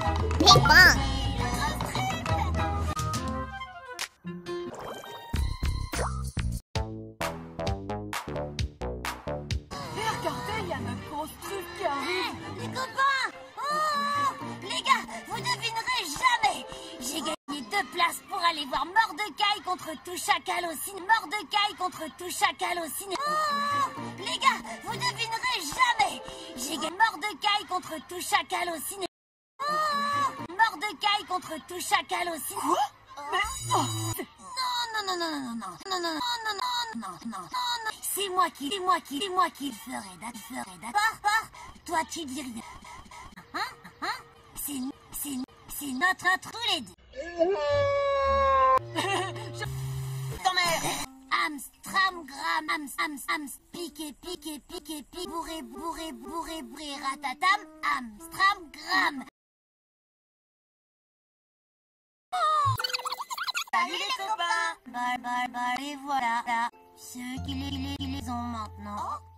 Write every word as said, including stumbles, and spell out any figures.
Big Bang. Et regardez, il y a notre grosse truc qui arrive. Les copains! Oh! Les gars, vous devinerez jamais! J'ai gagné deux places pour aller voir Mordecai contre tout chacal au ciné. Mordecai contre tout chacal au ciné. Oh! Les gars, vous devinerez jamais! J'ai gagné Mordecai contre tout chacal au ciné. Oh! Mordecai contre tout chacal au ciné. Quoi? Mais... Oh. Non, non, non, non, non, non, non, non, non, non, non, non, non, non, c'est moi qui, c'est moi qui, c'est moi qui le ferai, d'accord, d'accord. Toi, tu dis rien. Hein, hein? C'est, c'est, c'est notre, notre tous les deux. Je... T'emmerde. Amstram, gram, ams, ams, ams, piqué, piqué, piqué, piqué, bourré, bourré, bourré, bourré, ratatam, Amstram, gram. Salut les copains. Bye, bye, bye, et voilà, là, ceux qui les, les, qui les ont maintenant.